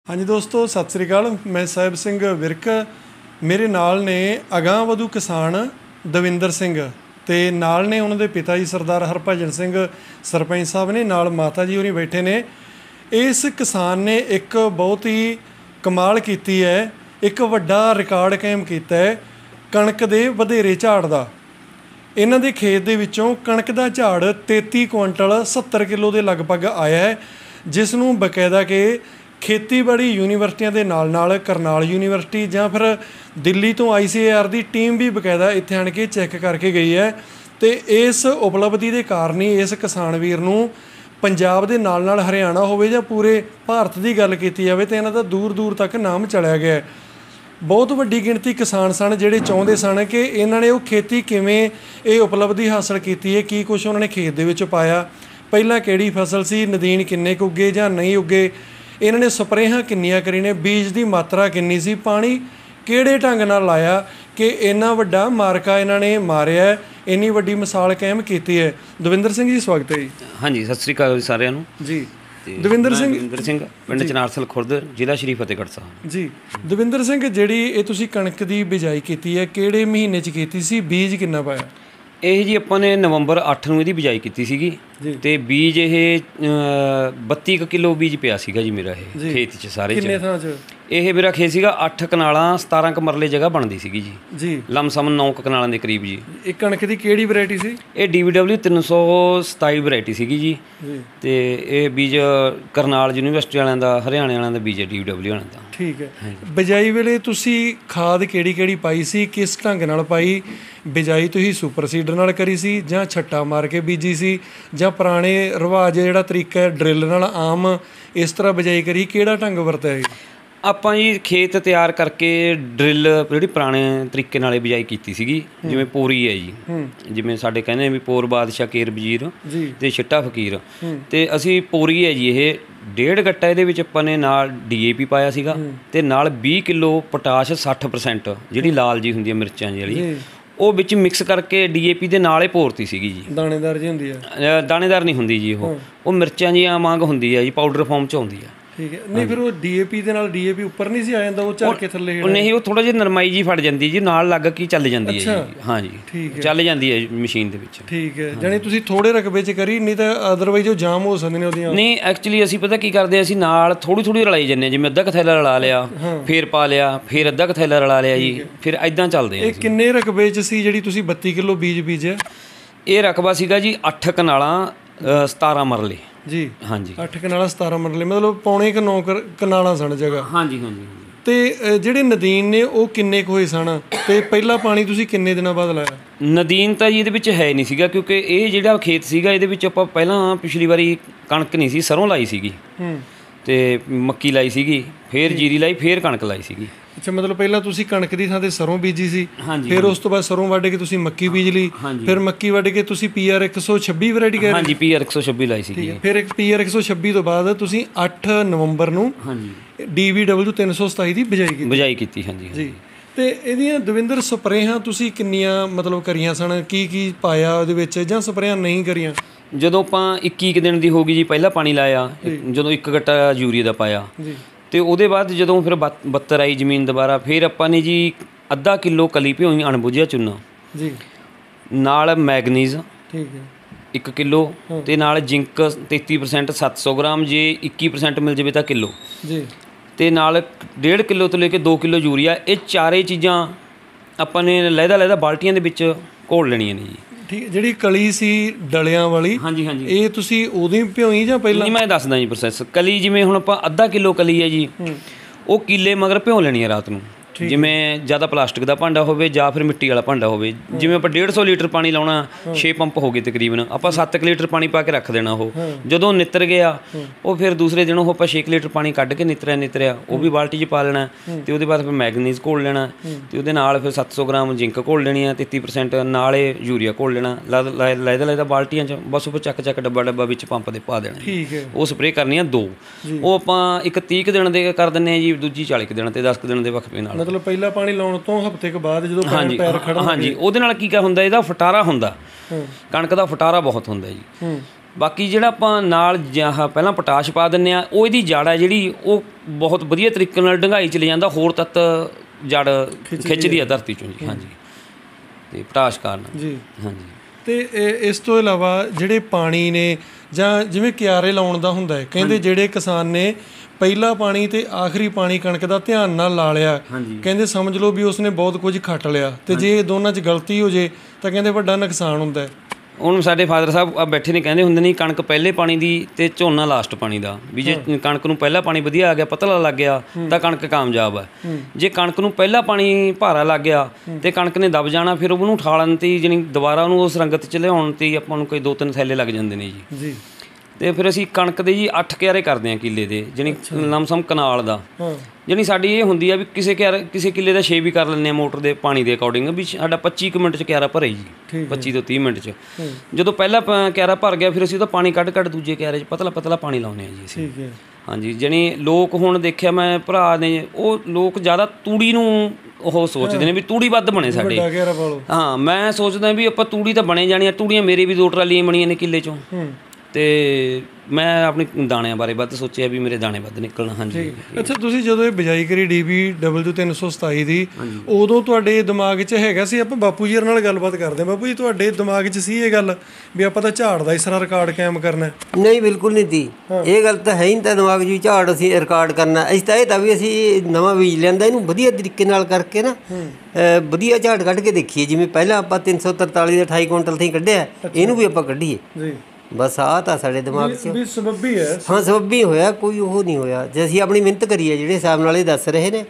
हाँ जी दोस्तों, सत श्री अकाल। मैं ਸਾਹਿਬ ਸਿੰਘ ਵਿਰਕ। ਮੇਰੇ ਨਾਲ ਨੇ ਅਗਾਂਹਵਧੂ ਕਿਸਾਨ ਦਵਿੰਦਰ ਸਿੰਘ ਤੇ ਨਾਲ ਨੇ ਉਹਨਾਂ ਦੇ ਪਿਤਾ ਜੀ ਸਰਦਾਰ ਹਰਭਜਨ ਸਿੰਘ ਸਰਪੰਚ ਸਾਹਿਬ ਨੇ, ਨਾਲ ਮਾਤਾ ਜੀ ਹੋਰੀ ਬੈਠੇ ਨੇ। ਇਸ ਕਿਸਾਨ ਨੇ ਇੱਕ ਬਹੁਤ ਹੀ ਕਮਾਲ ਕੀਤੀ ਹੈ, ਇੱਕ ਵੱਡਾ ਰਿਕਾਰਡ ਕਾਇਮ ਕੀਤਾ ਹੈ ਕਣਕ ਦੇ ਵਧੇਰੇ ਝਾੜ ਦਾ। ਇਹਨਾਂ ਦੇ ਖੇਤ ਦੇ ਵਿੱਚੋਂ ਕਣਕ ਦਾ ਝਾੜ 33 ਕੁਇੰਟਲ 70 ਕਿਲੋ ਦੇ ਲਗਭਗ ਆਇਆ ਹੈ, ਜਿਸ ਨੂੰ ਬਕਾਇਦਾ ਕਿ ਖੇਤੀਬਾੜੀ ਯੂਨੀਵਰਸਿਟੀਆਂ ਦੇ ਨਾਲ ਕਰਨਾਲ ਯੂਨੀਵਰਸਿਟੀ ਜਾਂ ਫਿਰ ਦਿੱਲੀ ਤੋਂ ICAR ਦੀ ਟੀਮ ਵੀ ਬਕਾਇਦਾ ਇੱਥੇ ਆਣ ਕੇ ਚੈੱਕ ਕਰਕੇ ਗਈ ਹੈ। ਅਤੇ ਇਸ ਉਪਲਬਧੀ ਦੇ ਕਾਰਨ ਹੀ ਇਸ ਕਿਸਾਨ ਵੀਰ ਨੂੰ ਪੰਜਾਬ ਦੇ ਨਾਲ ਹਰਿਆਣਾ ਹੋਵੇ ਜਾਂ ਪੂਰੇ ਭਾਰਤ ਦੀ ਗੱਲ ਕੀਤੀ ਜਾਵੇ ਤਾਂ ਇਹਨਾਂ ਦਾ ਦੂਰ ਦੂਰ ਤੱਕ ਨਾਮ ਚਲਿਆ ਗਿਆ। ਬਹੁਤ ਵੱਡੀ ਗਿਣਤੀ ਕਿਸਾਨ ਸਨ ਜਿਹੜੇ ਚਾਹੁੰਦੇ ਸਨ ਕਿ ਇਹਨਾਂ ਨੇ ਉਹ ਖੇਤੀ ਕਿਵੇਂ ਇਹ ਉਪਲਬਧੀ ਹਾਸਲ ਕੀਤੀ ਹੈ, ਕੀ ਕੁਛ ਉਹਨਾਂ ਨੇ ਖੇਤ ਦੇ ਵਿੱਚ ਪਾਇਆ, ਪਹਿਲਾਂ ਕਿਹੜੀ ਫਸਲ ਸੀ, ਨਦੀਨ ਕਿੰਨੇ ਕੁ ਉੱਗੇ ਜਾਂ ਨਹੀਂ ਉੱਗੇ, ਇਹਨਾਂ ਨੇ ਸਪਰੇਹਾਂ ਕਿੰਨੀਆਂ ਕਰੀ ਨੇ, ਬੀਜ ਦੀ ਮਾਤਰਾ ਕਿੰਨੀ ਸੀ, ਪਾਣੀ ਕਿਹੜੇ ਢੰਗ ਨਾਲ ਲਾਇਆ ਕਿ ਇੰਨਾ ਵੱਡਾ ਮਾਰਕਾ ਇਹਨਾਂ ਨੇ ਮਾਰਿਆ, ਇੰਨੀ ਵੱਡੀ ਮਿਸਾਲ ਕਾਇਮ ਕੀਤੀ ਹੈ। ਦਵਿੰਦਰ ਸਿੰਘ ਜੀ, ਸਵਾਗਤ ਹੈ ਜੀ। ਹਾਂਜੀ, ਸਤਿ ਸ਼੍ਰੀ ਅਕਾਲ ਸਾਰਿਆਂ ਨੂੰ ਜੀ। ਦਵਿੰਦਰ ਸਿੰਘ ਪਿੰਡ ਚਨਾਰਸਲ ਖੁਰਦ, ਜ਼ਿਲ੍ਹਾ ਸ਼੍ਰੀ ਫਤਿਹਗੜ੍ਹ ਸਾਹਿਬ ਜੀ। ਦਵਿੰਦਰ ਸਿੰਘ, ਜਿਹੜੀ ਇਹ ਤੁਸੀਂ ਕਣਕ ਦੀ ਬਿਜਾਈ ਕੀਤੀ ਹੈ, ਕਿਹੜੇ ਮਹੀਨੇ 'ਚ ਕੀਤੀ ਸੀ, ਬੀਜ ਕਿੰਨਾ ਪਾਇਆ? ਇਹ ਜੀ ਆਪਾਂ ਨੇ ਨਵੰਬਰ 8 ਨੂੰ ਇਹਦੀ ਬਿਜਾਈ ਕੀਤੀ ਸੀਗੀ ਤੇ ਬੀਜ ਇਹ 32 ਕਿਲੋ ਬੀਜ ਪਿਆ ਸੀਗਾ ਜੀ ਮੇਰਾ ਇਹ ਖੇਤ 'ਚ ਸਾਰੇ। ਕਿੰਨੇ ਥਾਂ 'ਚ? ਇਹ ਮੇਰਾ ਖੇਤ ਸੀਗਾ 8 ਕਨਾਲਾਂ 17 ਕੁ ਮਰਲੇ ਜਗ੍ਹਾ ਬਣਦੀ ਸੀਗੀ ਜੀ, ਲਮਸਮ 9 ਕਨਾਲਾਂ ਦੇ ਕਰੀਬ ਜੀ। ਇਹ ਕਣਕ ਦੀ ਕਿਹੜੀ ਵੈਰਾਈਟੀ ਸੀ? ਇਹ DVW 327 ਵੈਰਾਈਟੀ ਸੀਗੀ ਜੀ ਤੇ ਇਹ ਬੀਜ ਕਰਨਾਲ ਯੂਨੀਵਰਸਿਟੀ ਵਾਲਿਆਂ ਦਾ, ਹਰਿਆਣੇ ਵਾਲਿਆਂ ਦਾ ਬੀਜ ਹੈ, DVW ਵਾਲਿਆਂ ਦਾ। ਠੀਕ ਹੈ। ਬਿਜਾਈ ਵੇਲੇ ਤੁਸੀਂ ਖਾਦ ਕਿਹੜੀ ਪਾਈ ਸੀ, ਕਿਸ ਢੰਗ ਨਾਲ ਪਾਈ? ਬਿਜਾਈ ਤੁਸੀਂ ਸੁਪਰ ਸੀਡਰ ਨਾਲ ਕਰੀ ਸੀ ਜਾਂ ਛੱਟਾ ਮਾਰ ਕੇ ਬੀਜੀ ਸੀ ਜਾਂ ਪੁਰਾਣੇ ਰਿਵਾਜ ਜਿਹੜਾ ਤਰੀਕਾ ਡਰਿੱਲ ਨਾਲ ਆਮ ਇਸ ਤਰ੍ਹਾਂ ਬਿਜਾਈ ਕਰੀ, ਕਿਹੜਾ ਢੰਗ ਵਰਤਿਆ ਜੀ? ਆਪਾਂ ਜੀ ਖੇਤ ਤਿਆਰ ਕਰਕੇ ਡਰਿੱਲ ਜਿਹੜੀ ਪੁਰਾਣੇ ਤਰੀਕੇ ਨਾਲ ਬਿਜਾਈ ਕੀਤੀ ਸੀਗੀ, ਜਿਵੇਂ ਪੋਰੀ ਹੈ ਜੀ, ਜਿਵੇਂ ਸਾਡੇ ਕਹਿੰਦੇ ਵੀ ਪੋਰ ਬਾਦਸ਼ਾਹ ਕੇਰ ਵਜ਼ੀਰ ਤੇ ਛਿੱਟਾ ਫਕੀਰ, ਤੇ ਅਸੀਂ ਪੋਰੀ ਹੈ ਜੀ ਇਹ 1.5 ਗੱਟਾ ਇਹਦੇ ਵਿੱਚ ਆਪਾਂ ਨੇ ਨਾਲ DAP ਪਾਇਆ ਸੀਗਾ ਤੇ ਨਾਲ 20 ਕਿਲੋ ਪੋਟਾਸ਼ 60% ਜਿਹੜੀ ਲਾਲ ਜੀ ਹੁੰਦੀ ਹੈ ਮਿਰਚਾਂ ਜਿਹੜੀ, ਉਹ ਵਿੱਚ ਮਿਕਸ ਕਰਕੇ DAP ਦੇ ਨਾਲ ਹੀ ਭੋਰਤੀ ਸੀਗੀ ਜੀ। ਦਾਣੇਦਾਰ ਜੀ ਹੁੰਦੀ ਹੈ? ਦਾਣੇਦਾਰ ਨਹੀਂ ਹੁੰਦੀ ਜੀ, ਉਹ ਮਿਰਚਾਂ ਦੀਆਂ ਵਾਂਗ ਹੁੰਦੀ ਹੈ ਜੀ, ਪਾਊਡਰ ਫਾਰਮ 'ਚ ਆਉਂਦੀ ਹੈ। ਠੀਕ ਹੈ। ਨਹੀਂ ਫਿਰ ਉਹ DAP ਦੇ ਨਾਲ DAP ਉੱਪਰ ਨਹੀਂ ਸੀ ਆ ਜਾਂਦਾ, ਉਹ ਝੜ ਕੇ ਥੱਲੇ? ਨਹੀਂ, ਉਹ ਥੋੜਾ ਜਿਹਾ ਨਰਮਾਈ ਜੀ ਫੜ ਜਾਂਦੀ ਜੀ, ਨਾਲ ਲੱਗ ਕੇ ਚੱਲ ਜਾਂਦੀ ਹੈ ਜੀ। ਹਾਂਜੀ, ਚੱਲ ਜਾਂਦੀ ਹੈ ਮਸ਼ੀਨ ਦੇ ਵਿੱਚ। ਠੀਕ ਹੈ। ਜਾਨੀ ਤੁਸੀਂ ਥੋੜੇ ਰਕਬੇ 'ਚ ਕਰੀ, ਨਹੀਂ ਤਾਂ ਅਦਰਵਾਈਜ਼ ਉਹ ਜਾਮ ਹੋ ਸਕਦੇ ਨੇ ਉਹਦੀਆਂ? ਨਹੀਂ, ਐਕਚੁਅਲੀ ਅਸੀਂ ਪਤਾ ਕੀ ਕਰਦੇ ਹਾਂ, ਅਸੀਂ ਨਾਲ ਥੋੜੀ ਰਲਾਈ ਜਾਂਦੇ ਹਾਂ, ਜਿਵੇਂ ਅੱਧਾ ਕੁ ਥੈਲਾ ਰਲਾ ਲਿਆ, ਫੇਰ ਪਾ ਲਿਆ, ਫੇਰ ਅੱਧਾ ਕੁ ਥੈਲਾ ਰਲਾ ਲਿਆ ਜੀ, ਫਿਰ ਇੱਦਾਂ ਚੱਲਦੇ ਹਾਂ। ਇਹ ਕਿੰਨੇ ਰਕਬੇ 'ਚ ਸੀ ਜਿਹੜੀ ਤੁਸੀਂ 32 ਕਿਲੋ ਬੀਜ ਬੀਜਿਆ? ਇਹ ਰਕਬਾ ਸੀਗਾ ਜੀ 8 ਕਨਾਲਾਂ 17 ਮਰਲੇ ਜੀ। ਹਾਂਜੀ, 8 ਕਨਾਲਾਂ 17 ਮਰਲੇ, ਮਤਲਬ ਪੌਣੇ 9 ਕਨਾਲਾਂ ਸਨ ਜਗ੍ਹਾ। ਹਾਂਜੀ। ਤੇ ਜਿਹੜੇ ਨਦੀਨ ਨੇ ਉਹ ਕਿੰਨੇ ਕੁ ਹੋਏ ਸਨ ਤੇ ਪਹਿਲਾ ਪਾਣੀ ਤੁਸੀਂ ਕਿੰਨੇ ਦਿਨਾਂ ਬਾਅਦ ਲਾਇਆ? ਨਦੀਨ ਤਾਂ ਜੀ ਇਹਦੇ ਵਿੱਚ ਹੈ ਨਹੀਂ ਸੀਗਾ, ਕਿਉਂਕਿ ਇਹ ਜਿਹੜਾ ਖੇਤ ਸੀਗਾ ਇਹਦੇ ਵਿੱਚ ਆਪਾਂ ਪਹਿਲਾਂ ਪਿਛਲੀ ਵਾਰੀ ਕਣਕ ਨਹੀਂ ਸੀ, ਸਰੋਂ ਲਾਈ ਸੀਗੀ ਤੇ ਮੱਕੀ ਲਾਈ ਸੀਗੀ, ਫਿਰ ਜੀਰੀ ਲਾਈ, ਫਿਰ ਕਣਕ ਲਾਈ ਸੀਗੀ। ਅੱਛਾ, ਮਤਲਬ ਪਹਿਲਾਂ ਤੁਸੀਂ ਕਣਕ ਦੀ ਥਾਂ ਤੇ ਸਰੋਂ ਬੀਜੀ ਸੀ, ਫਿਰ ਉਸ ਤੋਂ ਬਾਅਦ ਸਰੋਂ ਵੱਢ ਕੇ ਤੁਸੀਂ ਮੱਕੀ ਬੀਜ ਲਈ, ਫਿਰ ਮੱਕੀ ਵੱਢ ਕੇ ਤੁਸੀਂ PR 126 ਵੈਰਾਈਟੀ ਕਹਿ ਰਹੇ? ਹਾਂਜੀ, PR 126 ਲਾਈ ਸੀਗੀ। ਫਿਰ ਇੱਕ PR 126 ਤੋਂ ਬਾਅਦ ਤੁਸੀਂ 8 ਨਵੰਬਰ ਨੂੰ DVW 327 ਦੀ ਬਿਜਾਈ ਕੀਤੀ। ਹਾਂਜੀ ਜੀ। ਤੇ ਇਹਦੀਆਂ ਦਵਿੰਦਰ ਸਪਰੇਹਾਂ ਤੁਸੀਂ ਕਿੰਨੀਆਂ ਮਤਲਬ ਕਰੀਆਂ ਸਨ, ਕੀ ਪਾਇਆ ਉਹਦੇ ਵਿੱਚ, ਜਾਂ ਸਪਰੇਹਾਂ ਨਹੀਂ ਕਰੀਆਂ? ਜਦੋਂ ਆਪਾਂ 21 ਦਿਨ ਦੀ ਹੋ ਗਈ ਜੀ, ਪਹਿਲਾਂ ਪਾਣੀ ਲਾਇਆ, ਜਦੋਂ 1 ਗੱਟਾ ਯੂਰੀਆ ਦਾ ਪਾਇਆ ਤੇ ਉਹਦੇ ਬਾਅਦ ਜਦੋਂ ਫਿਰ 72 ਆਈ ਜ਼ਮੀਨ ਦੁਬਾਰਾ, ਫਿਰ ਆਪਾਂ ਨੇ ਜੀ ਅੱਧਾ ਕਿਲੋ ਕਲੀ ਭਿਓਈ ਅਣਬੁੱਝਿਆ ਚੂਨਾ ਜੀ, ਨਾਲ ਮੈਗਨੀਜ਼ 1 ਕਿਲੋ ਤੇ ਨਾਲ ਜ਼ਿੰਕ 33% 700 ਗ੍ਰਾਮ, ਜੇ 21% ਮਿਲ ਜਾਵੇ ਤਾਂ ਕਿਲੋ ਜੀ, ਤੇ ਨਾਲ 1.5 ਕਿਲੋ ਤੋਂ ਲੈ ਕੇ 2 ਕਿਲੋ ਯੂਰੀਆ। ਇਹ ਚਾਰੇ ਚੀਜ਼ਾਂ ਆਪਾਂ ਨੇ ਲਹਿਦਾ ਬਾਲਟੀਆਂ ਦੇ ਵਿੱਚ ਘੋਲ ਲੈਣੀਆਂ ਨੇ ਜੀ। ਠੀਕ। ਜਿਹੜੀ ਕਲੀ ਸੀ ਡਲਿਆਂ ਵਾਲੀ, ਹਾਂਜੀ, ਇਹ ਤੁਸੀਂ ਉਦੋਂ ਹੀ ਭਿਓਈ ਜਾਂ ਪਹਿਲਾਂ? ਨਹੀਂ, ਮੈਂ ਦੱਸਦਾ ਜੀ ਪ੍ਰੋਸੈਸ। ਕਲੀ ਜਿਵੇਂ ਹੁਣ ਆਪਾਂ ਅੱਧਾ ਕਿਲੋ ਕਲੀ ਹੈ ਜੀ, ਉਹ ਕਿੱਲੇ ਮਗਰ ਭਿਓ ਲੈਣੀ ਹੈ ਰਾਤ ਨੂੰ, ਜਿਵੇਂ ਜ਼ਿਆਦਾ ਪਲਾਸਟਿਕ ਦਾ ਭਾਂਡਾ ਹੋਵੇ ਜਾਂ ਫਿਰ ਮਿੱਟੀ ਵਾਲਾ ਭਾਂਡਾ ਹੋਵੇ। ਜਿਵੇਂ ਆਪਾਂ 150 ਲੀਟਰ ਪਾਣੀ ਲਾਉਣਾ, 6 ਪੰਪ ਹੋ ਗਏ ਤਕਰੀਬਨ, ਆਪਾਂ 7 ਲੀਟਰ ਪਾਣੀ ਪਾ ਕੇ ਰੱਖ ਦੇਣਾ। ਉਹ ਜਦੋਂ ਨਿੱਤਰ ਗਿਆ, ਉਹ ਫਿਰ ਦੂਸਰੇ ਦਿਨ ਉਹ ਆਪਾਂ 6 ਲੀਟਰ ਪਾਣੀ ਕੱਢ ਕੇ ਨਿੱਤਰਿਆ ਉਹ ਵੀ ਬਾਲਟੀ 'ਚ ਪਾ ਲੈਣਾ, ਤੇ ਉਹਦੇ ਬਾਅਦ ਫਿਰ ਮੈਗਨੀਜ਼ ਘੋਲ ਲੈਣਾ, ਤੇ ਉਹਦੇ ਨਾਲ ਫਿਰ 700 ਗ੍ਰਾਮ ਜ਼ਿੰਕ ਘੋਲ ਲੈਣੀ ਆ, 33% ਨਾਲ ਇਹ ਯੂਰੀਆ ਘੋਲ ਲੈਣਾ, ਲੈਦਾ ਬਾਲਟੀਆਂ 'ਚ, ਬਸ ਉਹ ਚੱਕ ਡੱਬਾ ਵਿੱਚ ਪੰਪ ਦੇ ਪਾ ਦੇਣਾ। ਠੀਕ ਹੈ। ਉਹ ਸਪਰੇਅ ਕਰਨੀ ਆ 2, ਉਹ ਆਪਾਂ ਇੱਕ 30 ਦਿਨ ਦੇ ਕਰ ਦਿੰਦੇ ਹਾਂ ਜੀ, ਦੂਜੀ 40 ਦਿਨ ਤੇ 10 ਦਿਨ ਦੇ ਵਕਫੇ ਨਾਲ। ਮਤਲਬ ਪਹਿਲਾ ਪਾਣੀ ਲਾਉਣ ਤੋਂ ਹਫ਼ਤੇ ਕੁ ਬਾਅਦ ਜਦੋਂ ਪੈਰ ਖੜਾ? ਹਾਂਜੀ, ਉਹਦੇ ਨਾਲ ਕੀ ਹੁੰਦਾ, ਇਹਦਾ ਫਟਾਰਾ ਹੁੰਦਾ, ਕਣਕ ਦਾ ਫਟਾਰਾ ਬਹੁਤ ਹੁੰਦਾ ਜੀ। ਬਾਕੀ ਜਿਹੜਾ ਆਪਾਂ ਨਾਲ ਜਾਂ ਪਹਿਲਾਂ ਪੋਟਾਸ਼ ਪਾ ਦਿੰਦੇ ਆ, ਉਹ ਇਹਦੀ ਜੜ ਹੈ ਜਿਹੜੀ ਉਹ ਬਹੁਤ ਵਧੀਆ ਤਰੀਕੇ ਨਾਲ ਡੂੰਘਾਈ 'ਚ ਲੈ ਜਾਂਦਾ, ਹੋਰ ਤੱਤ ਜੜ ਖਿੱਚਦੀ ਆ ਧਰਤੀ 'ਚੋਂ ਜੀ। ਹਾਂਜੀ, ਤੇ ਪੋਟਾਸ਼ ਕਾਰਨ ਜੀ। ਹਾਂਜੀ, ਤੇ ਇਸ ਤੋਂ ਇਲਾਵਾ ਜਿਹੜੇ ਪਾਣੀ ਨੇ ਜਾਂ ਜਿਵੇਂ ਕਿਆਰੇ ਲਾਉਣ ਦਾ ਹੁੰਦਾ ਹੈ, ਕਹਿੰਦੇ ਜਿਹੜੇ ਕਿਸਾਨ ਨੇ ਪਹਿਲਾ ਪਾਣੀ ਤੇ ਆਖਰੀ ਪਾਣੀ ਕਣਕ ਦਾ ਧਿਆਨ ਨਾਲ ਲਾ ਲਿਆ, ਕਹਿੰਦੇ ਸਮਝ ਲਓ ਵੀ ਉਸਨੇ ਬਹੁਤ ਕੁਝ ਖੱਟ ਲਿਆ, ਤੇ ਜੇ ਦੋਨਾਂ 'ਚ ਗਲਤੀ ਹੋ ਜੇ ਤਾਂ ਕਹਿੰਦੇ ਵੱਡਾ ਨੁਕਸਾਨ ਹੁੰਦਾ ਹੈ। ਹੁਣ ਸਾਡੇ ਫਾਦਰ ਸਾਹਿਬ ਆ ਬੈਠੇ ਨੇ, ਕਹਿੰਦੇ ਹੁੰਦੇ ਨੇ ਕਣਕ ਪਹਿਲੇ ਪਾਣੀ ਦੀ ਤੇ ਝੋਨਾ ਲਾਸਟ ਪਾਣੀ ਦਾ, ਵੀ ਜੇ ਕਣਕ ਨੂੰ ਪਹਿਲਾ ਪਾਣੀ ਵਧੀਆ ਆ ਗਿਆ, ਪਤਲਾ ਲੱਗ ਗਿਆ ਤਾਂ ਕਣਕ ਕਾਮਯਾਬ ਹੈ। ਜੇ ਕਣਕ ਨੂੰ ਪਹਿਲਾ ਪਾਣੀ ਭਾਰਾ ਲੱਗ ਗਿਆ ਤੇ ਕਣਕ ਨੇ ਦਬ ਜਾਣਾ, ਫਿਰ ਉਹਨੂੰ ਉਠਾਲਣ ਤੇ ਜਾਣੀ ਦੁਬਾਰਾ ਉਹਨੂੰ ਉਸ ਰੰਗਤ 'ਚ ਲਿਆਉਣ ਤੇ ਆਪਾਂ ਨੂੰ ਕੋਈ 2-3 ਥੈਲੇ ਲੱਗ ਜਾਂਦੇ ਨੇ ਜੀ। ਤੇ ਫਿਰ ਅਸੀਂ ਕਣਕ ਦੇ ਜੀ 8 ਕਿਆਰੇ ਕਰਦੇ ਹਾਂ ਕਿੱਲੇ ਦੇ, ਜਾਣੀ ਲਮਸਮ ਕਨਾਲ ਦਾ। ਜਾਣੀ ਸਾਡੀ ਇਹ ਹੁੰਦੀ ਆ ਵੀ ਕਿਸੇ ਕਿੱਲੇ ਦਾ 6 ਵੀ ਕਰ ਲੈਂਦੇ ਹਾਂ ਮੋਟਰ ਦੇ ਪਾਣੀ ਦੇ ਅਕੋਰਡਿੰਗ, ਵੀ ਸਾਡਾ 25 ਕੁ ਮਿੰਟ 'ਚ ਕਿਆਰਾ ਭਰੇ ਜੀ, 25 ਤੋਂ 30 ਮਿੰਟ 'ਚ। ਜਦੋਂ ਪਹਿਲਾ ਕਿਆਰਾ ਭਰ ਗਿਆ ਫਿਰ ਅਸੀਂ ਉਹਦਾ ਪਾਣੀ ਕੱਢ ਦੂਜੇ ਕਿਆਰੇ 'ਚ ਪਤਲਾ ਪਾਣੀ ਲਾਉਂਦੇ ਹਾਂ ਜੀ ਅਸੀਂ। ਹਾਂਜੀ, ਜਾਣੀ ਲੋਕ ਹੁਣ ਦੇਖਿਆ ਮੈਂ ਭਰਾ ਨੇ, ਉਹ ਲੋਕ ਜ਼ਿਆਦਾ ਤੂੜੀ ਨੂੰ ਉਹ ਸੋਚਦੇ ਨੇ ਵੀ ਤੂੜੀ ਵੱਧ ਬਣੇ ਸਾਡੇ। ਹਾਂ, ਮੈਂ ਸੋਚਦਾ ਵੀ ਆਪਾਂ ਤੂੜੀ ਤਾਂ ਬਣੇ ਜਾਣੀ ਆ, ਤੂੜੀਆਂ ਮੇਰੇ ਵੀ 2 ਟਰਾਲੀਆਂ ਬਣੀਆਂ ਨੇ ਕਿੱਲੇ 'ਚੋਂ, ਤੇ ਮੈਂ ਆਪਣੀ ਦਾਣਿਆਂ ਬਾਰੇ ਵੱਧ ਸੋਚਿਆ ਵੀ ਮੇਰੇ ਦਾਣੇ ਵੱਧ ਨਿਕਲਣ। ਹਾਂਜੀ। ਅੱਛਾ, ਤੁਸੀਂ ਜਦੋਂ ਇਹ ਬਿਜਾਈ ਕਰੀ DBW 327 ਦੀ, ਉਦੋਂ ਤੁਹਾਡੇ ਦਿਮਾਗ 'ਚ ਹੈਗਾ ਸੀ, ਆਪਾਂ ਬਾਪੂ ਜੀ ਨਾਲ ਗੱਲਬਾਤ ਕਰਦੇ ਹਾਂ, ਬਾਪੂ ਜੀ ਤੁਹਾਡੇ ਦਿਮਾਗ 'ਚ ਸੀ ਇਹ ਗੱਲ ਵੀ ਆਪਾਂ ਤਾਂ ਝਾੜ ਦਾ ਇਸ ਤਰ੍ਹਾਂ ਰਿਕਾਰਡ ਕਾਇਮ ਕਰਨਾ? ਨਹੀਂ, ਬਿਲਕੁਲ ਨਹੀਂ ਸੀ ਇਹ ਗੱਲ, ਤਾਂ ਹੈ ਹੀ ਨਹੀਂ ਤਾਂ ਦਿਮਾਗ 'ਚ ਵੀ ਝਾੜ ਅਸੀਂ ਰਿਕਾਰਡ ਕਰਨਾ। ਅਸੀਂ ਤਾਂ ਇਹ ਤਾਂ ਵੀ ਅਸੀਂ ਨਵਾਂ ਬੀਜ ਲਿਆਂਦਾ, ਇਹਨੂੰ ਵਧੀਆ ਤਰੀਕੇ ਨਾਲ ਕਰਕੇ ਨਾ ਵਧੀਆ ਝਾੜ ਕੱਢ ਕੇ ਦੇਖੀਏ। ਜਿਵੇਂ ਪਹਿਲਾਂ ਆਪਾਂ 343 ਦਾ 28 ਕੁਇੰਟਲ ਥੀ ਕੱਢਿਆ, ਇਹਨੂੰ ਵੀ ਆਪਾਂ ਕੱਢੀਏ ਜੀ। ਬਸ ਆਹ ਤਾਂ ਸਾਡੇ ਦਿਮਾਗ 'ਚ ਵੀ ਸਬੱਬੀ ਹੈ। ਹਾਂ, ਸਬੱਬੀ ਹੋਇਆ, ਕੋਈ ਉਹ ਨਹੀਂ ਹੋਇਆ। ਜੇ ਅਸੀਂ ਆਪਣੀ ਮਿਹਨਤ ਕਰੀਏ ਜਿਹੜੇ ਹਿਸਾਬ ਨਾਲ ਇਹ ਦੱਸ ਰਹੇ ਨੇ,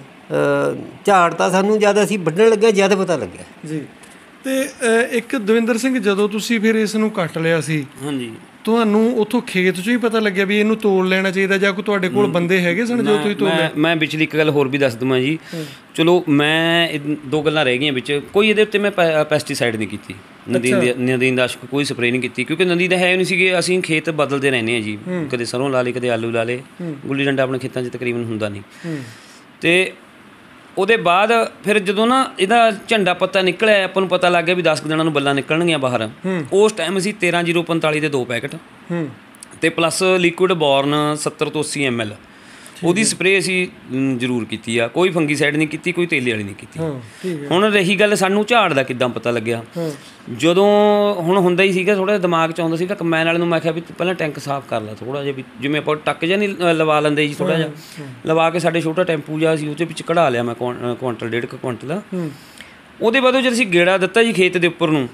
ਝਾੜ ਤਾਂ ਸਾਨੂੰ ਜਦ ਅਸੀਂ ਵੱਢਣ ਲੱਗਿਆ ਜਦ ਪਤਾ ਲੱਗਿਆ ਜੀ। ਤੇ ਇੱਕ ਦਵਿੰਦਰ ਸਿੰਘ, ਜਦੋਂ ਤੁਸੀਂ ਫਿਰ ਇਸ ਨੂੰ ਕੱਟ ਲਿਆ ਸੀ, ਹਾਂਜੀ, ਤੁਹਾਨੂੰ ਉੱਥੋਂ ਖੇਤ 'ਚੋਂ ਹੀ ਪਤਾ ਲੱਗਿਆ ਵੀ ਇਹਨੂੰ ਤੋੜ ਲੈਣਾ ਚਾਹੀਦਾ, ਜਾਂ ਕੋਈ ਤੁਹਾਡੇ ਕੋਲ ਬੰਦੇ ਹੈਗੇ ਸਨ ਜੋ ਤੁਸੀਂ ਤੋੜ ਲਿਆ? ਮੈਂ ਵਿਚਲੀ ਇੱਕ ਗੱਲ ਹੋਰ ਵੀ ਦੱਸ ਦਵਾਂ ਜੀ। ਚਲੋ, ਮੈਂ 2 ਗੱਲਾਂ ਰਹਿ ਗਈਆਂ ਵਿੱਚ। ਕੋਈ ਇਹਦੇ ਉੱਤੇ ਮੈਂ ਪੈਸਟੀਸਾਈਡ ਨਹੀਂ ਕੀਤੀ, ਨਦੀਨਦਾਸ਼ਕ ਕੋਈ ਸਪਰੇਅ ਨਹੀਂ ਕੀਤੀ, ਕਿਉਂਕਿ ਨਦੀ ਦਾ ਹੈ ਨਹੀਂ ਸੀਗੇ। ਅਸੀਂ ਖੇਤ ਬਦਲਦੇ ਰਹਿੰਦੇ ਹਾਂ ਜੀ, ਕਦੇ ਸਰੋਂ ਲਾ ਲਈ, ਕਦੇ ਆਲੂ ਲਾ ਲਏ, ਗੁੱਲੀ ਡੰਡਾ ਆਪਣੇ ਖੇਤਾਂ 'ਚ ਤਕਰੀਬਨ ਹੁੰਦਾ ਨਹੀਂ। ਤੇ ਉਹਦੇ ਬਾਅਦ ਫਿਰ ਜਦੋਂ ਨਾ ਇਹਦਾ ਝੰਡਾ ਪੱਤਾ ਨਿਕਲਿਆ, ਆਪਾਂ ਨੂੰ ਪਤਾ ਲੱਗ ਗਿਆ ਵੀ 10 ਦਿਨਾਂ ਨੂੰ ਬੱਲਾਂ ਨਿਕਲਣਗੀਆਂ ਬਾਹਰ। ਉਸ ਟਾਈਮ ਅਸੀਂ 13-045 ਦੇ 2 ਪੈਕਟ ਤੇ ਪਲੱਸ ਲਿਕੁਇਡ ਬੋਰਨ 70 ਤੋਂ 80 ml ਉਹਦੀ ਸਪਰੇਅ ਅਸੀਂ ਜ਼ਰੂਰ ਕੀਤੀ ਆ। ਕੋਈ ਫੰਗੀਸਾਈਡ ਨਹੀਂ ਕੀਤੀ, ਕੋਈ ਤੇਲੇ ਵਾਲੀ ਨਹੀਂ ਕੀਤੀ। ਹੁਣ ਰਹੀ ਗੱਲ ਸਾਨੂੰ ਝਾੜ ਦਾ ਕਿੱਦਾਂ ਪਤਾ ਲੱਗਿਆ, ਜਦੋਂ ਹੁਣ ਹੁੰਦਾ ਹੀ ਸੀਗਾ ਥੋੜ੍ਹਾ ਜਿਹਾ ਦਿਮਾਗ 'ਚ ਆਉਂਦਾ ਸੀਗਾ, ਕੰਬਾਈਨ ਵਾਲੇ ਨੂੰ ਮੈਂ ਕਿਹਾ ਵੀ ਪਹਿਲਾਂ ਟੈਂਕ ਸਾਫ਼ ਕਰ ਲਾ ਥੋੜ੍ਹਾ ਜਿਹਾ, ਵੀ ਜਿਵੇਂ ਆਪਾਂ ਟੱਕ ਜਿਹਾ ਨਹੀਂ ਲਵਾ ਲੈਂਦੇ ਜੀ, ਥੋੜ੍ਹਾ ਜਿਹਾ ਲਵਾ ਕੇ ਸਾਡੇ ਛੋਟਾ ਟੈਂਪੂ ਜਿਹਾ ਸੀ ਉਹਦੇ ਵਿੱਚ ਕਢਾ ਲਿਆ ਮੈਂ ਕੁਆਂਟਲ 1.5 ਕੁਆਂਟਲ। ਉਹਦੇ ਬਾਅਦ ਜਦ ਅਸੀਂ ਗੇੜਾ ਦਿੱਤਾ ਜੀ ਖੇਤ ਦੇ ਉੱਪਰ ਨੂੰ,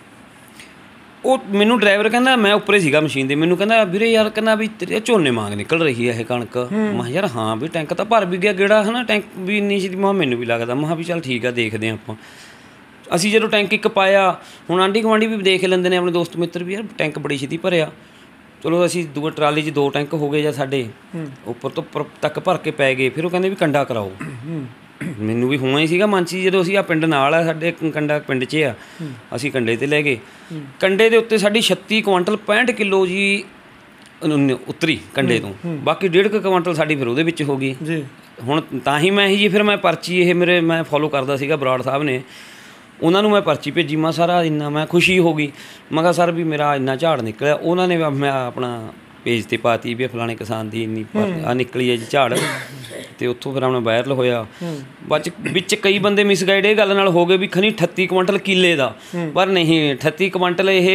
ਉਹ ਮੈਨੂੰ ਡਰਾਈਵਰ ਕਹਿੰਦਾ, ਮੈਂ ਉੱਪਰੇ ਸੀਗਾ ਮਸ਼ੀਨ ਦੇ, ਮੈਨੂੰ ਕਹਿੰਦਾ ਵੀਰੇ ਯਾਰ, ਕਹਿੰਦਾ ਵੀ ਤੇਰੇ ਝੋਨੇ ਵਾਂਗ ਨਿਕਲ ਰਹੀ ਹੈ ਇਹ ਕਣਕ। ਮੈਂ ਕਿਹਾ ਯਾਰ ਹਾਂ ਵੀ ਟੈਂਕ ਤਾਂ ਭਰ ਵੀ ਗਿਆ ਗੇੜਾ, ਹੈ ਨਾ, ਟੈਂਕ ਵੀ ਇੰਨੀ ਸੀ। ਮੈਂ ਮੈਨੂੰ ਵੀ ਲੱਗਦਾ, ਮੈਂ ਕਿਹਾ ਵੀ ਚੱਲ ਠੀਕ ਆ, ਦੇਖਦੇ ਹਾਂ ਆਪਾਂ। ਅਸੀਂ ਜਦੋਂ ਟੈਂਕ ਇੱਕ ਪਾਇਆ, ਹੁਣ ਆਂਢੀ ਗੁਆਂਢੀ ਵੀ ਦੇਖ ਲੈਂਦੇ ਨੇ ਆਪਣੇ ਦੋਸਤ ਮਿੱਤਰ ਵੀ, ਯਾਰ ਟੈਂਕ ਬੜੀ ਛੇਤੀ ਭਰਿਆ। ਚਲੋ ਅਸੀਂ ਦੂਏ ਟਰਾਲੀ 'ਚ 2 ਟੈਂਕ ਹੋ ਗਏ ਜਾਂ ਸਾਡੇ ਉੱਪਰ ਤੋਂ ਤੱਕ ਭਰ ਕੇ ਪੈ ਗਏ। ਫਿਰ ਉਹ ਕਹਿੰਦੇ ਵੀ ਕੰਡਾ ਕਰਾਓ। ਮੈਨੂੰ ਵੀ ਹੋਣਾ ਹੀ ਸੀਗਾ ਮਨ 'ਚ, ਜਦੋਂ ਅਸੀਂ ਆ ਪਿੰਡ ਨਾਲ ਆ ਸਾਡੇ, ਕੰਡਾ ਪਿੰਡ 'ਚ ਆ, ਅਸੀਂ ਕੰਡੇ 'ਤੇ ਲੈ ਗਏ। ਕੰਡੇ ਦੇ ਉੱਤੇ ਸਾਡੀ 36 ਕੁਆਂਟਲ 65 ਕਿਲੋ ਜੀ ਉਤਰੀ ਕੰਡੇ ਤੋਂ, ਬਾਕੀ 1.5 ਕੁਆਂਟਲ ਸਾਡੀ ਫਿਰ ਉਹਦੇ ਵਿੱਚ ਹੋ ਗਈ ਜੀ। ਹੁਣ ਤਾਂ ਹੀ ਮੈਂ ਜੀ ਫਿਰ ਮੈਂ ਪਰਚੀ, ਇਹ ਮੈਂ ਫੋਲੋ ਕਰਦਾ ਸੀਗਾ ਬਰਾੜ ਸਾਹਿਬ ਨੇ, ਉਹਨਾਂ ਨੂੰ ਮੈਂ ਪਰਚੀ ਭੇਜੀ। ਮੈਂ ਸਾਰਾ ਇੰਨਾ ਮੈਂ ਖੁਸ਼ੀ ਹੋ ਗਈ, ਮੈਂ ਕਿਹਾ ਸਰ ਵੀ ਮੇਰਾ ਇੰਨਾ ਝਾੜ ਨਿਕਲਿਆ। ਉਹਨਾਂ ਨੇ ਮੈਂ ਆਪਣਾ ਪੇਜ 'ਤੇ ਪਾਤੀ ਵੀ ਫਲਾਣੇ ਕਿਸਾਨ ਦੀ ਇੰਨੀ ਆ ਨਿਕਲੀ ਹੈ ਜੀ ਝਾੜ, ਅਤੇ ਉੱਥੋਂ ਫਿਰ ਆਪਣਾ ਵਾਇਰਲ ਹੋਇਆ। ਵਿੱਚ ਕਈ ਬੰਦੇ ਮਿਸਗਾਈਡ ਇਹ ਗੱਲ ਨਾਲ ਹੋ ਗਏ ਵੀ ਖਨੀ 38 ਕੁਆਂਟਲ ਕਿੱਲੇ ਦਾ, ਪਰ ਨਹੀਂ, 38 ਕੁਆਂਟਲ ਇਹ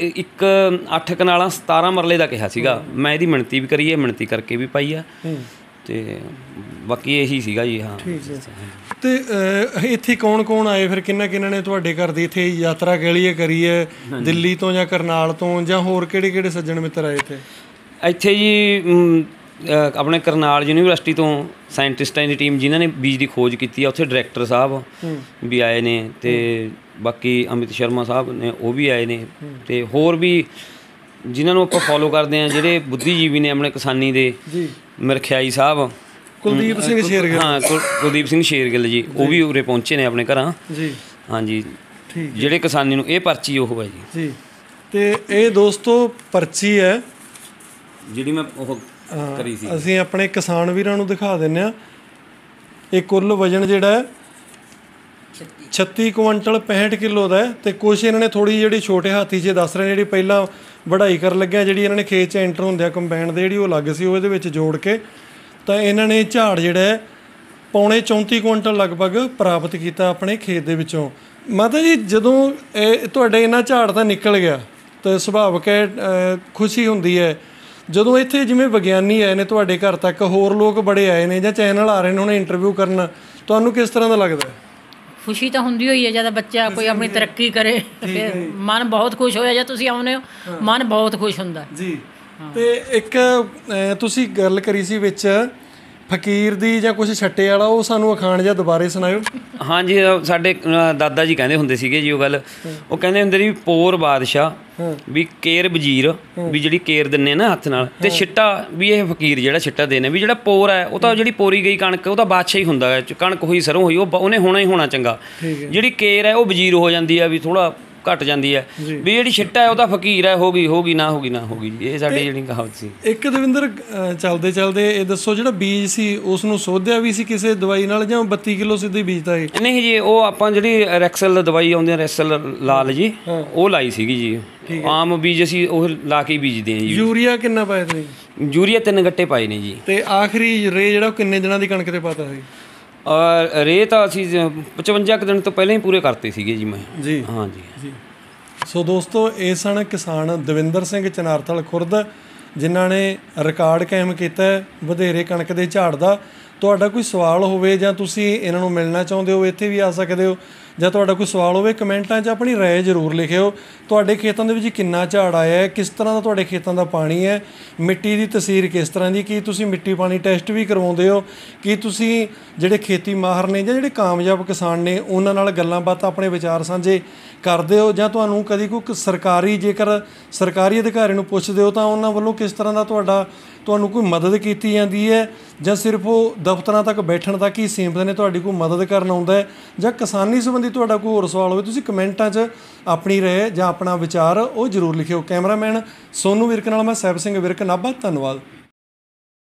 8 ਕਨਾਲਾਂ 17 ਮਰਲੇ ਦਾ ਕਿਹਾ ਸੀਗਾ। ਮੈਂ ਇਹਦੀ ਮਿਣਤੀ ਵੀ ਕਰੀ ਹੈ, ਮਿਣਤੀ ਕਰਕੇ ਵੀ ਪਾਈ ਆ, ਤੇ ਬਾਕੀ ਇਹੀ ਸੀਗਾ ਜੀ। ਹਾਂ, ਤੇ ਇੱਥੇ ਕੌਣ ਆਏ ਫਿਰ, ਕਿੰਨਾ ਨੇ ਤੁਹਾਡੇ ਘਰ ਦੀ ਇੱਥੇ ਯਾਤਰਾ ਕਹਿ ਲਈਏ ਕਰੀ ਹੈ, ਦਿੱਲੀ ਤੋਂ ਜਾਂ ਕਰਨਾਲ ਤੋਂ, ਜਾਂ ਹੋਰ ਕਿਹੜੇ ਸੱਜਣ ਮਿੱਤਰ ਆਏ ਇੱਥੇ ਜੀ? ਆਪਣੇ ਕਰਨਾਲ ਯੂਨੀਵਰਸਿਟੀ ਤੋਂ ਸਾਇੰਟਿਸਟਾਂ ਦੀ ਟੀਮ ਜਿਨ੍ਹਾਂ ਨੇ ਬੀਜ ਦੀ ਖੋਜ ਕੀਤੀ ਆ, ਉੱਥੇ ਡਾਇਰੈਕਟਰ ਸਾਹਿਬ ਵੀ ਆਏ ਨੇ, ਅਤੇ ਬਾਕੀ ਅਮਿਤ ਸ਼ਰਮਾ ਸਾਹਿਬ ਨੇ ਉਹ ਵੀ ਆਏ ਨੇ, ਅਤੇ ਹੋਰ ਵੀ ਜਿਨ੍ਹਾਂ ਨੂੰ ਆਪਾਂ ਫੋਲੋ ਕਰਦੇ ਹਾਂ, ਜਿਹੜੇ ਬੁੱਧੀਜੀਵੀ ਨੇ ਆਪਣੇ ਕਿਸਾਨੀ ਦੇ, ਮਿਰਖਿਆਈ ਸਾਹਿਬ, ਕੁਲਦੀਪ ਸਿੰਘ ਸ਼ੇਰਗਿੱਲ, ਹਾਂ ਕੁਲਦੀਪ ਸਿੰਘ ਸ਼ੇਰਗਿੱਲ ਜੀ, ਉਹ ਵੀ ਉਰੇ ਪਹੁੰਚੇ ਨੇ ਆਪਣੇ ਘਰਾਂ ਜੀ। ਹਾਂਜੀ, ਜਿਹੜੇ ਕਿਸਾਨੀ ਨੂੰ ਇਹ ਪਰਚੀ ਉਹ ਹੈ ਜੀ। ਅਤੇ ਇਹ ਦੋਸਤੋ ਪਰਚੀ ਹੈ ਜਿਹੜੀ ਮੈਂ ਉਹ ਕਰੀ ਸੀ। ਅਸੀਂ ਆਪਣੇ ਕਿਸਾਨ ਵੀਰਾਂ ਨੂੰ ਦਿਖਾ ਦਿੰਦੇ ਹਾਂ। ਇਹ ਕੁੱਲ ਵਜਨ ਜਿਹੜਾ ਹੈ 36 ਕੁਇੰਟਲ 65 ਕਿਲੋ ਦਾ ਤੇ ਕੁਛ ਇਹਨਾਂ ਨੇ ਥੋੜੀ ਜਿਹੜੀ ਛੋਟੇ ਹਾਥੀ 'ਚ ਦੱਸ ਰਹੇ ਨੇ, ਜਿਹੜੀ ਪਹਿਲਾਂ ਵਢਾਈ ਕਰਨ ਲੱਗਿਆ ਜਿਹੜੀ ਇਹਨਾਂ ਨੇ ਖੇਤ 'ਚ ਐਂਟਰ ਹੁੰਦਿਆ ਕੰਬਾਈਨ ਦੇ ਜਿਹੜੀ ਉਹ ਲੱਗ ਸੀ ਉਹਦੇ ਵਿੱਚ ਜੋੜ ਕੇ ਤਾਂ ਇਹਨਾਂ ਨੇ ਝਾੜ ਜਿਹੜਾ ਹੈ ਪੌਣੇ 34 ਕੁਇੰਟਲ ਲਗਭਗ ਪ੍ਰਾਪਤ ਕੀਤਾ ਆਪਣੇ ਖੇਤ ਦੇ ਵਿੱਚੋਂ। ਮਾਤਾ ਜੀ ਜਦੋਂ ਇਹ ਤੁਹਾਡੇ ਇਹਨਾਂ ਝਾੜ ਤਾਂ ਨਿਕਲ ਗਿਆ ਤਾਂ ਸੁਭਾਵਕ ਹੈ ਖੁਸ਼ੀ ਹੁੰਦੀ ਹੈ। ਜਦੋਂ ਇੱਥੇ ਜਿਵੇਂ ਵਿਗਿਆਨੀ ਆਏ ਨੇ ਤੁਹਾਡੇ ਘਰ ਤੱਕ, ਹੋਰ ਲੋਕ ਬੜੇ ਆਏ ਨੇ ਜਾਂ ਚੈਨਲ ਆ ਰਹੇ ਨੇ ਉਹਨੇ ਇੰਟਰਵਿਊ ਕਰਨ, ਤੁਹਾਨੂੰ ਕਿਸ ਤਰ੍ਹਾਂ ਦਾ ਲੱਗਦਾ? ਖੁਸ਼ੀ ਤਾਂ ਹੁੰਦੀ ਹੋਈ ਹੈ ਜਦ ਬੱਚਾ ਕੋਈ ਆਪਣੀ ਤਰੱਕੀ ਕਰੇ, ਫਿਰ ਮਨ ਬਹੁਤ ਖੁਸ਼ ਹੋਇਆ। ਜਦ ਤੁਸੀਂ ਆਉਂਦੇ ਹੋ ਮਨ ਬਹੁਤ ਖੁਸ਼ ਹੁੰਦਾ ਜੀ। ਤੇ ਇੱਕ ਤੁਸੀਂ ਗੱਲ ਕਰੀ ਸੀ ਵਿੱਚ ਫਕੀਰ ਦੀ ਜਾਂ ਕੁਝ ਛੱਟੇ ਵਾਲਾ, ਉਹ ਸਾਨੂੰ ਅਖਾਣ ਜਾਂ ਦੁਬਾਰੇ ਸੁਣਾਇਓ। ਹਾਂਜੀ, ਸਾਡੇ ਦਾਦਾ ਜੀ ਕਹਿੰਦੇ ਹੁੰਦੇ ਸੀਗੇ ਜੀ ਉਹ ਗੱਲ, ਉਹ ਕਹਿੰਦੇ ਹੁੰਦੇ ਸੀ ਪੋਰ ਬਾਦਸ਼ਾਹ ਵੀ ਕੇਰ ਵਜ਼ੀਰ, ਵੀ ਜਿਹੜੀ ਕੇਰ ਦਿੰਨੇ ਨਾ ਹੱਥ ਨਾਲ, ਤੇ ਛਿੱਟਾ ਵੀ ਇਹ ਫਕੀਰ ਜਿਹੜਾ ਛਿੱਟਾ ਦੇਣੇ, ਵੀ ਜਿਹੜਾ ਪੋਰ ਹੈ ਉਹ ਤਾਂ ਜਿਹੜੀ ਪੋਰੀ ਗਈ ਕਣਕ ਉਹ ਤਾਂ ਬਾਦਸ਼ਾਹ ਹੀ ਹੁੰਦਾ ਹੈ, ਕਣਕ ਹੋਈ ਸਰੋਂ ਹੋਈ ਉਹਨੇ ਹੋਣਾ ਹੀ ਹੋਣਾ ਚੰਗਾ। ਜਿਹੜੀ ਕੇਰ ਹੈ ਉਹ ਵਜ਼ੀਰ ਹੋ ਜਾਂਦੀ ਹੈ, ਵੀ ਥੋੜਾ ਘਟ ਜਾਂਦੀ ਹੈ, ਵੀ ਜਿਹੜੀ ਛਿੱਟਾ ਹੈ ਉਹ ਤਾਂ ਫਕੀਰ ਹੈ, ਹੋ ਗਈ ਨਾ ਹੋਗੀ ਜੀ। ਇਹ ਸਾਡੀ ਜਿਹੜੀ ਕਹਾਵਤ ਸੀ। ਇੱਕ ਦਵਿੰਦਰ ਚੱਲਦੇ ਚੱਲਦੇ ਇਹ ਦੱਸੋ, ਜਿਹੜਾ ਬੀਜ ਸੀ ਉਸ ਨੂੰ ਸੋਧਿਆ ਵੀ ਸੀ ਕਿਸੇ ਦਵਾਈ ਨਾਲ ਜਾਂ 32 ਕਿਲੋ ਸਿੱਧੇ ਬੀਜਦਾ ਇਹ? ਨਹੀਂ ਜੀ, ਉਹ ਆਪਾਂ ਜਿਹੜੀ ਰੈਕਸਲ ਦਵਾਈ ਆਉਂਦੀ ਹੈ, ਰੈਕਸਲ ਲਾਲ ਜੀ, ਉਹ ਲਾਈ ਸੀਗੀ ਜੀ। ਆਮ ਬੀਜ ਅਸੀਂ ਉਹ ਲਾ ਕੇ ਬੀਜਦੇ ਹਾਂ ਜੀ। ਯੂਰੀਆ ਕਿੰਨਾ ਪਾਇਆ ਤੁਸੀਂ? ਯੂਰੀਆ 3 ਗੱਟੇ ਪਾਏ ਨੇ ਜੀ। ਤੇ ਆਖਰੀ ਰੇ ਜਿਹੜਾ ਕਿੰਨੇ ਦਿਨਾਂ ਦੀ ਕਣਕ ਤੇ ਪਾਤਾ ਸੀ? ਰੇ ਤਾਂ ਅਸੀਂ 55 ਦਿਨ ਤੋਂ ਪਹਿਲਾਂ ਹੀ ਪੂਰੇ ਕਰਤੇ ਸੀਗੇ ਜੀ ਮੈਂ ਜੀ। ਹਾਂਜੀ ਜੀ। ਸੋ ਦੋਸਤੋ, ਇਹ ਸਨ ਕਿਸਾਨ ਦਵਿੰਦਰ ਸਿੰਘ ਚਨਾਰਥਲ ਖੁਰਦ, ਜਿਨ੍ਹਾਂ ਨੇ ਰਿਕਾਰਡ ਕਾਇਮ ਕੀਤਾ ਵਧੇਰੇ ਕਣਕ ਦੇ ਝਾੜ ਦਾ। ਤੁਹਾਡਾ ਕੋਈ ਸਵਾਲ ਹੋਵੇ ਜਾਂ ਤੁਸੀਂ ਇਹਨਾਂ ਨੂੰ ਮਿਲਣਾ ਚਾਹੁੰਦੇ ਹੋ, ਇੱਥੇ ਵੀ ਆ ਸਕਦੇ ਹੋ, ਜਾਂ ਤੁਹਾਡਾ ਕੋਈ ਸਵਾਲ ਹੋਵੇ ਕਮੈਂਟਾਂ 'ਚ ਆਪਣੀ ਰਾਏ ਜ਼ਰੂਰ ਲਿਖਿਓ। ਤੁਹਾਡੇ ਖੇਤਾਂ ਦੇ ਵਿੱਚ ਕਿੰਨਾ ਝਾੜ ਆਇਆ ਹੈ, ਕਿਸ ਤਰ੍ਹਾਂ ਦਾ ਤੁਹਾਡੇ ਖੇਤਾਂ ਦਾ ਪਾਣੀ ਹੈ, ਮਿੱਟੀ ਦੀ ਤਸੀਰ ਕਿਸ ਤਰ੍ਹਾਂ ਦੀ, ਕੀ ਤੁਸੀਂ ਮਿੱਟੀ ਪਾਣੀ ਟੈਸਟ ਵੀ ਕਰਵਾਉਂਦੇ ਹੋ, ਕੀ ਤੁਸੀਂ ਜਿਹੜੇ ਖੇਤੀ ਮਾਹਰ ਨੇ ਜਾਂ ਜਿਹੜੇ ਕਾਮਯਾਬ ਕਿਸਾਨ ਨੇ ਉਹਨਾਂ ਨਾਲ ਗੱਲਾਂ ਬਾਤਾਂ ਆਪਣੇ ਵਿਚਾਰ ਸਾਂਝੇ ਕਰਦੇ ਹੋ, ਜਾਂ ਤੁਹਾਨੂੰ ਕਦੀ ਕੋਈ ਜੇਕਰ ਸਰਕਾਰੀ ਅਧਿਕਾਰੀ ਨੂੰ ਪੁੱਛਦੇ ਹੋ ਤਾਂ ਉਹਨਾਂ ਵੱਲੋਂ ਕਿਸ ਤਰ੍ਹਾਂ ਦਾ ਤੁਹਾਨੂੰ ਕੋਈ ਮਦਦ ਕੀਤੀ ਜਾਂਦੀ ਹੈ, ਜਾਂ ਸਿਰਫ ਉਹ ਦਫ਼ਤਰਾਂ ਤੱਕ ਬੈਠਣ ਤੱਕ ਹੀ ਸੀਮਿਤ ਨੇ, ਤੁਹਾਡੀ ਕੋਈ ਮਦਦ ਕਰਨ ਆਉਂਦਾ ਹੈ, ਜਾਂ ਕਿਸਾਨੀ ਸੰਬੰਧੀ ਤੁਹਾਡਾ ਕੋਈ ਹੋਰ ਸਵਾਲ ਹੋਵੇ, ਤੁਸੀਂ ਕਮੈਂਟਾਂ 'ਚ ਆਪਣੀ ਰਾਏ ਜਾਂ ਆਪਣਾ ਵਿਚਾਰ ਉਹ ਜ਼ਰੂਰ ਲਿਖਿਓ। ਕੈਮਰਾਮੈਨ ਸੋਨੂ ਵਿਰਕ ਨਾਲ ਮੈਂ ਸਾਹਿਬ ਸਿੰਘ ਵਿਰਕ, ਨਾਭਾ। ਧੰਨਵਾਦ।